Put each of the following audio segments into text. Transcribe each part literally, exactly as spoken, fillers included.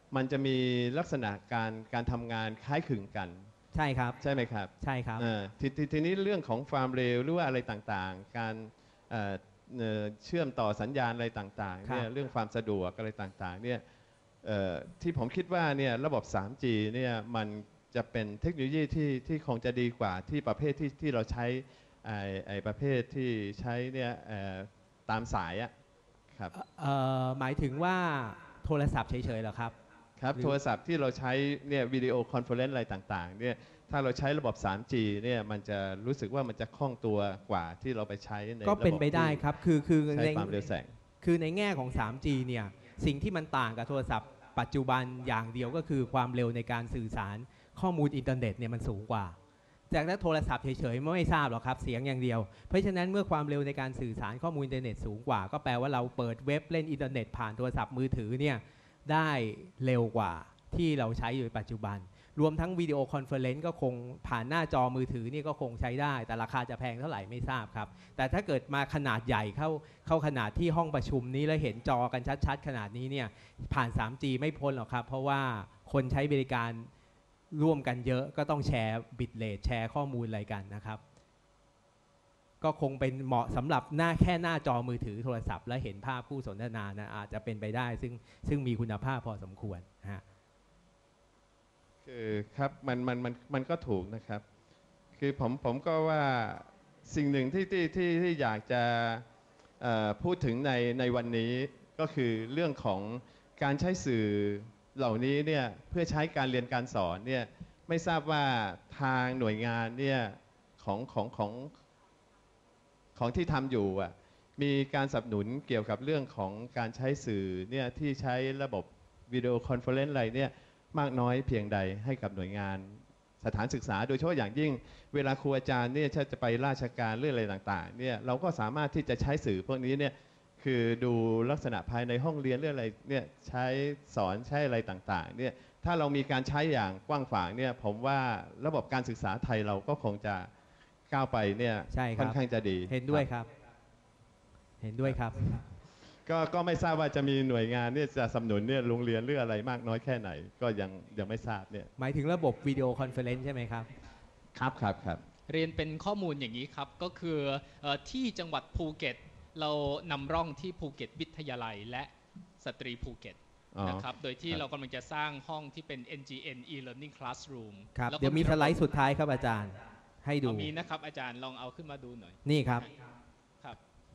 มันจะมีลักษณะการการทำงานคล้ายคลึงกันใช่ครับใช่ไหมครับใช่ครับท ท, ทีนี้เรื่องของความเร็วหรือว่าอะไรต่างๆการเเชื่อมต่อสัญญาณอะไรต่างๆเนี่ยเรื่องความสะดวกอะไรต่างๆเนี่ยที่ผมคิดว่าเนี่ยระบบ ทรี จี เนี่ยมันจะเป็นเทคโนโลยีที่ที่คงจะดีกว่าที่ประเภทที่ที่เราใช้ไอ้ไอ้ประเภทที่ใช้เนี่ยตามสายอะครับหมายถึงว่าโทรศัพท์เฉยๆเหรอครับครับโทรศัพท์ที่เราใช้เนี่ยวิดีโอคอนเฟอเรนซ์อะไรต่างๆเนี่ยถ้าเราใช้ระบบ ทรี จี เนี่ยมันจะรู้สึกว่ามันจะคล่องตัวกว่าที่เราไปใช้ในระบบก็เป็นไปได้ครับคือคือใช้ความเร็วแสงคือในแง่ของ ทรี จี เนี่ยสิ่งที่มันต่างกับโทรศัพท์ปัจจุบันอย่างเดียวก็คือความเร็วในการสื่อสารข้อมูลอินเทอร์เน็ตเนี่ยมันสูงกว่าจากนั้นโทรศัพท์เฉยๆไม่ทราบหรอกครับเสียงอย่างเดียวเพราะฉะนั้นเมื่อความเร็วในการสื่อสารข้อมูลอินเทอร์เน็ตสูงกว่าก็แปลว่าเราเปิดเว็บเล่นอินเทอร์เน็ตผ่านโทรศัพท์มือถือเนี่ยได้เร็วกว่าที่เราใช้อยู่ปัจจุบันรวมทั้งวิดีโอคอนเฟอเรนซ์ก็คงผ่านหน้าจอมือถือนี่ก็คงใช้ได้แต่ราคาจะแพงเท่าไหร่ไม่ทราบครับแต่ถ้าเกิดมาขนาดใหญ่เข้าเข้าขนาดที่ห้องประชุมนี้แล้วเห็นจอกันชัดๆขนาดนี้เนี่ยผ่าน ทรี จี ไม่พ้นหรอกครับเพราะว่าคนใช้บริการร่วมกันเยอะก็ต้องแชร์บิตเรทแชร์ข้อมูลอะไรกันนะครับก็คงเป็นเหมาะสำหรับหน้าแค่หน้าจอมือถือโทรศัพท์และเห็นภาพผู้สนทนานะอาจจะเป็นไปได้ซึ่งซึ่งมีคุณภาพพอสมควรฮะคือครับมันมันมันมันก็ถูกนะครับคือผมผมก็ว่าสิ่งหนึ่งที่ที่ที่ที่อยากจะพูดถึงในในวันนี้ก็คือเรื่องของการใช้สื่อเหล่านี้เนี่ยเพื่อใช้การเรียนการสอนเนี่ยไม่ทราบว่าทางหน่วยงานเนี่ยของของของของที่ทำอยู่อ่ะมีการสนับสนุนเกี่ยวกับเรื่องของการใช้สื่อเนี่ยที่ใช้ระบบวิดีโอคอนเฟอเรนซ์อะไรเนี่ยมากน้อยเพียงใดให้กับหน่วยงานสถานศึกษาโดยเฉพาะอย่างยิ่งเวลาครูอาจารย์เนี่ยถ้าจะไปราชการเรื่องอะไรต่างๆเนี่ยเราก็สามารถที่จะใช้สื่อพวกนี้เนี่ยคือดูลักษณะภายในห้องเรียนเรื่องอะไรเนี่ยใช้สอนใช้อะไรต่างๆเนี่ยถ้าเรามีการใช้อย่างกว้างขวางเนี่ยผมว่าระบบการศึกษาไทยเราก็คงจะก้าวไปเนี่ยค่อนข้างจะดีเห็นด้วยครับเห็นด้วยครับก็ก็ไม่ทราบว่าจะมีหน่วยงานเนี่ยจะสนับสนุนเนี่ยโรงเรียนเรื่องอะไรมากน้อยแค่ไหนก็ยังยังไม่ทราบเนี่ยหมายถึงระบบวิดีโอคอนเฟอเรนซ์ใช่ไหมครับครับครับครับเรียนเป็นข้อมูลอย่างนี้ครับก็คือที่จังหวัดภูเก็ตเรานำร่องที่ภูเก็ตวิทยาลัยและสตรีภูเก็ตนะครับโดยที่เรากำลังจะสร้างห้องที่เป็น เอ็น จี เอ็น e-learning classroom ครับเดี๋ยวมีสไลด์สุดท้ายครับอาจารย์ให้ดูมีนะครับอาจารย์ลองเอาขึ้นมาดูหน่อยนี่ครับครับ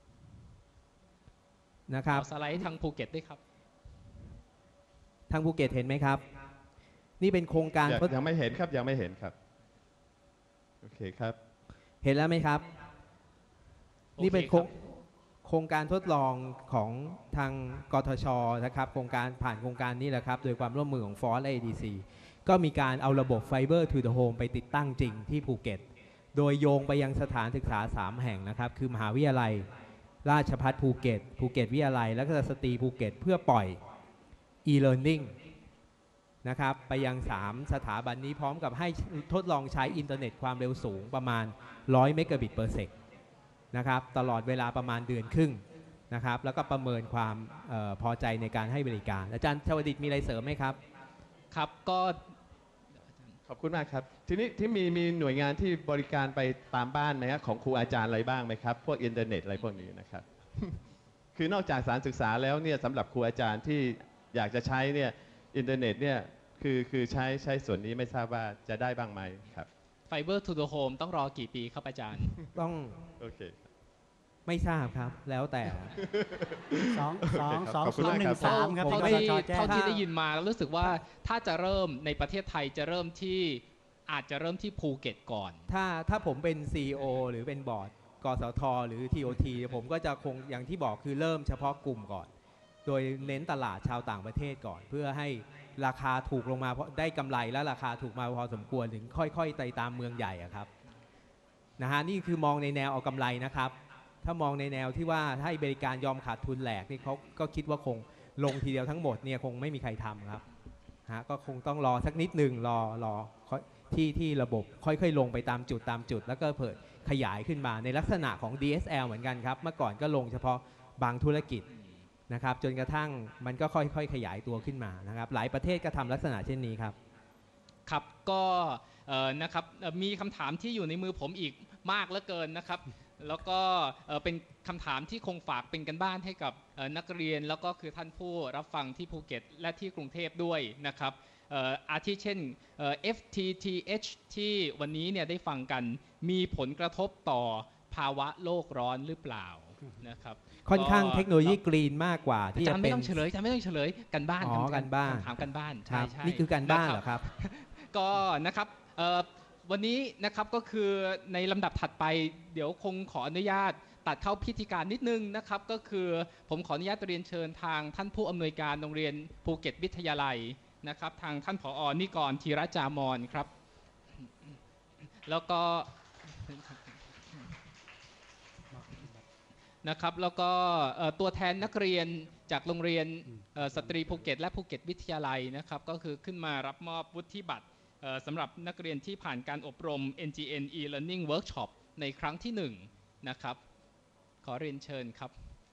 นะครับสไลด์ทางภูเก็ตด้วยครับทางภูเก็ตเห็นไหมครับนี่เป็นโครงการยังไม่เห็นครับยังไม่เห็นครับโอเคครับเห็นแล้วไหมครับนี่เป็นโครงการทดลองของทางกทช.นะครับโครงการผ่านโครงการนี้แหละครับโดยความร่วมมือของฟอร์สและ เอ ดี ซี ก็มีการเอาระบบ Fiber to the Home ไปติดตั้งจริงที่ภูเก็ตโดยโยงไปยังสถานศึกษาสามแห่งนะครับคือมหาวิทยาลัยราชภัฏภูเก็ตภูเก็ตวิทยาลัยและก็สตรีภูเก็ตเพื่อปล่อย e-learning นะครับไปยังสามสถาบันนี้พร้อมกับให้ทดลองใช้อินเทอร์เน็ตความเร็วสูงประมาณหนึ่งร้อยเมกะบิตเปอร์เซกนะครับตลอดเวลาประมาณเดือนครึ่งนะครับแล้วก็ประเมินความออพอใจในการให้บริการอาจารย์ชวดิตมีอะไรเสริมไหมครับครับก็ขอบคุณมากครับทีนี้ที่มีมีหน่วยงานที่บริการไปตามบ้านไหมครับของครูอาจารย์อะไรบ้างไหมครับพวกอินเทอร์เน็ตอะไรพวกนี้นะครับ คือนอกจากสถานศึกษาแล้วเนี่ยสำหรับครูอาจารย์ที่อยากจะใช้เนี่ยอินเทอร์เน็ตเนี่ยคือคือใช้ใช้ส่วนนี้ไม่ทราบว่าจะได้บ้างไหมครับ Fiber to the Home ต้องรอกี่ปีครับอาจารย์ต้องโอเคไม่ทราบครับแล้วแต่สองสองสองศูนย์หนึ่งสามครับเท่าที่เท่าที่ได้ยินมารู้สึกว่าถ้าจะเริ่มในประเทศไทยจะเริ่มที่อาจจะเริ่มที่ภูเก็ตก่อนถ้าถ้าผมเป็น ซี อี โอ หรือเป็นบอร์ดกสทหรือ ที โอ ที ผมก็จะคงอย่างที่บอกคือเริ่มเฉพาะกลุ่มก่อนโดยเน้นตลาดชาวต่างประเทศก่อนเพื่อให้ราคาถูกลงมาเพราะได้กำไรและราคาถูกมาพอสมควรถึงค่อยๆไต่ตามเมืองใหญ่ครับนะฮะนี่คือมองในแนวเอากำไรนะครับถ้ามองในแนวที่ว่าให้บริการยอมขาดทุนแหลกนี่เขาก็คิดว่าคงลงทีเดียวทั้งหมดเนี่ยคงไม่มีใครทำครับฮะก็คงต้องรอสักนิดหนึ่งรอรอที่ที่ระบบค่อยๆลงไปตามจุดตามจุดแล้วก็เปิดขยายขึ้นมาในลักษณะของ ดี เอส แอล เหมือนกันครับเมื่อก่อนก็ลงเฉพาะบางธุรกิจนะครับจนกระทั่งมันก็ค่อยๆขยายตัวขึ้นมานะครับหลายประเทศก็ทำลักษณะเช่นนี้ครับครับก็นะครับมีคำถามที่อยู่ในมือผมอีกมากเหลือเกินนะครับแล้วก็เป็นคำถามที่คงฝากเป็นกันบ้านให้กับนักเรียนแล้วก็คือท่านผู้รับฟังที่ภูเก็ตและที่กรุงเทพด้วยนะครับอาทิเช่น เอฟ ที ที เอช ที่วันนี้เนี่ยได้ฟังกันมีผลกระทบต่อภาวะโลกร้อนหรือเปล่านะครับค่อนข้างเทคโนโลยีกรีนมากกว่าที่จะเป็นไม่ต้องเฉลยจะไม่ต้องเฉลยกันบ้านอ๋อกันบ้านคำถามกันบ้านใช่ใช่นี่คือการบ้านเหรอครับก็นะครับวันนี้นะครับก็คือในลำดับถัดไปเดี๋ยวคงขออนุญาตตัดเข้าพิธีการนิดนึงนะครับก็คือผมขออนุญาตเรียนเชิญทางท่านผู้อำนวยการโรงเรียนภูเก็ตวิทยาลัยนะครับทางท่านผอ.นิกรธีรจามรครับแล้วก็นะครับแล้วก็ตัวแทนนักเรียนจากโรงเรียนสตรีภูเก็ตและภูเก็ตวิทยาลัยนะครับก็คือขึ้นมารับมอบวุฒิบัตรสำหรับนักเรียนที่ผ่านการอบรม เอ็น จี เอ็น e-learning workshop ในครั้งที่หนึ่งนะครับขอเรียนเชิญครับ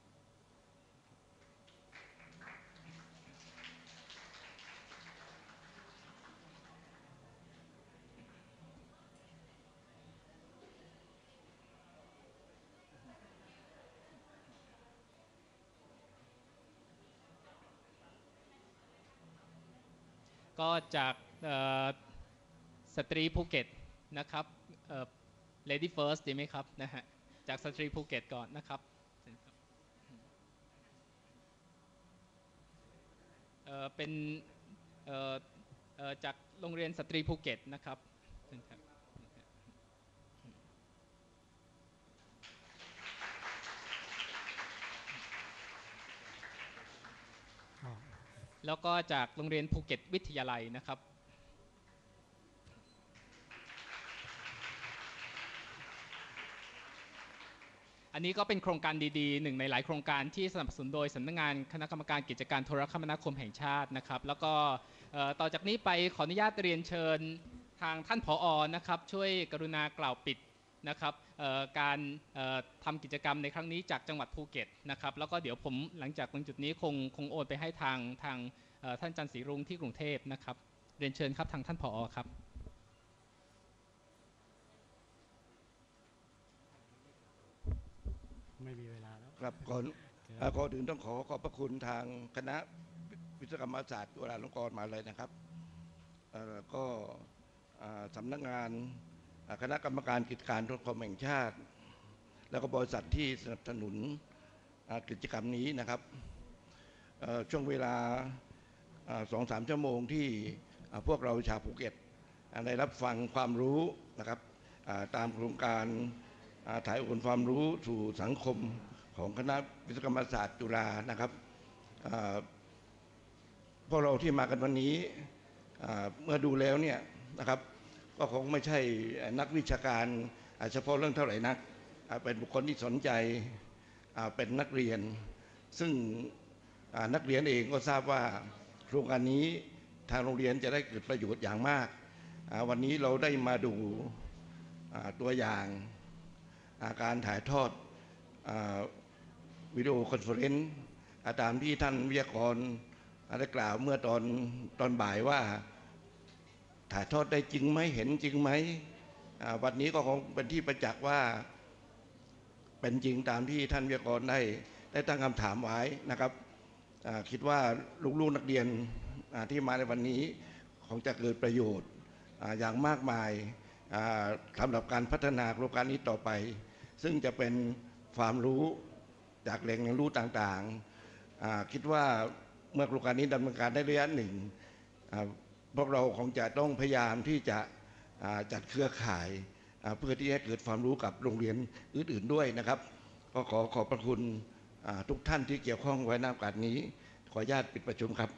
ก็จากสตรีภูเก็ตนะครับ Lady First ดีไหมครับนะฮะจากสตรีภูเก็ตก่อนนะครับเป็นจากโรงเรียนสตรีภูเก็ตนะครับแล้วก็จากโรงเรียนภูเก็ตวิทยาลัยนะครับอันนี้ก็เป็นโครงการดีๆหนึ่งในหลายโครงการที่สนับสนุนโดยสำนักงานคณะกรรมการกิจการโทรคมนาคมแห่งชาตินะครับแล้วก็ต่อจากนี้ไปขออนุญาตเรียนเชิญทางท่านผอ.นะครับช่วยกรุณากล่าวปิดนะครับการทำกิจกรรมในครั้งนี้จากจังหวัดภูเก็ตนะครับแล้วก็เดี๋ยวผมหลังจากตรงจุดนี้คงคงโอนไปให้ทางทางท่านจันทร์ศรีรุ้งที่กรุงเทพนะครับเรียนเชิญครับทางท่านผอ.ครับไม่มีเวลาแล้วครับก่อนก่อนอื่นต้องขอขอบพระคุณทางคณะวิศวกรรมศาสตร์จุฬาลงกรณ์มาเลยนะครับก็สำนักงานคณะกรรมการกิจการโทรคมแห่งชาติแล้วก็บริษัทที่สนับสนุนกิจกรรมนี้นะครับช่วงเวลา สองถึงสาม ชั่วโมงที่พวกเราชาวภูเก็ตได้รับฟังความรู้นะครับตามโครงการถ่ายโอนความรู้สู่สังคมของคณะวิศวกรรมศาสตร์จุฬานะครับพวกเราที่มากันวันนี้เมื่อดูแล้วเนี่ยนะครับก็คงไม่ใช่นักวิชาการเฉพาะเรื่องเท่าไหร่นักเป็นบุคคลที่สนใจเป็นนักเรียนซึ่งนักเรียนเองก็ทราบว่าโครงการนี้ทางโรงเรียนจะได้เกิดประโยชน์อย่างมากวันนี้เราได้มาดูตัวอย่างการถ่ายทอดวิดีโอคอนเฟอเรนซ์ตามที่ท่านวิทยากรได้กล่าวเมื่อตอนตอนบ่ายว่าถ่ายทอดได้จริงไหมเห็นจริงไหมวันนี้ก็คงเป็นที่ประจักษ์ว่าเป็นจริงตามที่ท่านวิทยากรได้ได้ตั้งคำถามไว้นะครับคิดว่าลูกๆนักเรียนที่มาในวันนี้คงจะเกิดประโยชน์อย่างมากมายสำหรับการพัฒนาโครงการนี้ต่อไปซึ่งจะเป็นความรู้จากแหล่งเรียนรู้ต่างๆคิดว่าเมื่อโครงการนี้ดำเนินการได้ระยะหนึ่งพวกเราคงจะต้องพยายามที่จะจัดเครือข่ายเพื่อที่ให้เกิดความรู้กับโรงเรียนอื่นๆด้วยนะครับก็ขอขอบพระคุณทุกท่านที่เกี่ยวข้องไว้ในโอกาสนี้ขออนุญาตปิดประชุมครับ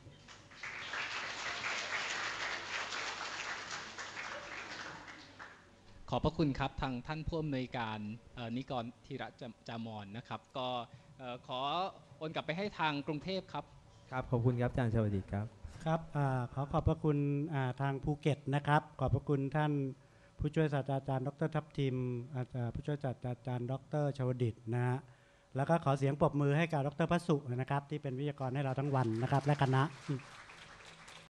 ขอบพระคุณครับทางท่านผู้อำนวยการนิกรธีรจามรนะครับก็ขอโอนกลับไปให้ทางกรุงเทพครับครับขอบคุณครับอาจารย์ชวดิตครับครับขอขอบพระคุณทางภูเก็ตนะครับขอบพระคุณท่านผู้ช่วยศาสตราจารย์ดร.ทัพทิมผู้ช่วยศาสตราจารย์ดร.ชวดิตนะฮะแล้วก็ขอเสียงปรบมือให้กับดรพสุนะครับที่เป็นวิทยากรให้เราทั้งวันนะครับและคณะ